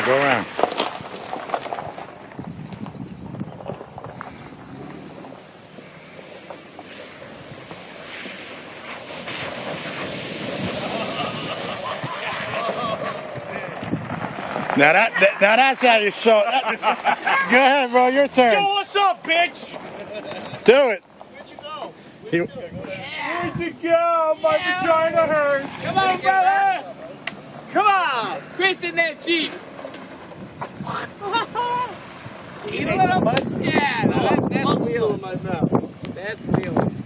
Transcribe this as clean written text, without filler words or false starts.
around, go around. Now that's how you show it. Go ahead, bro, your turn. Show what's up, bitch! Do it. Where'd you go? Where'd you go? My vagina hurts. Come on, brother! Come on! Chris in that Jeep. You need some mud? Yeah, that's wheel in my mouth. wheeling.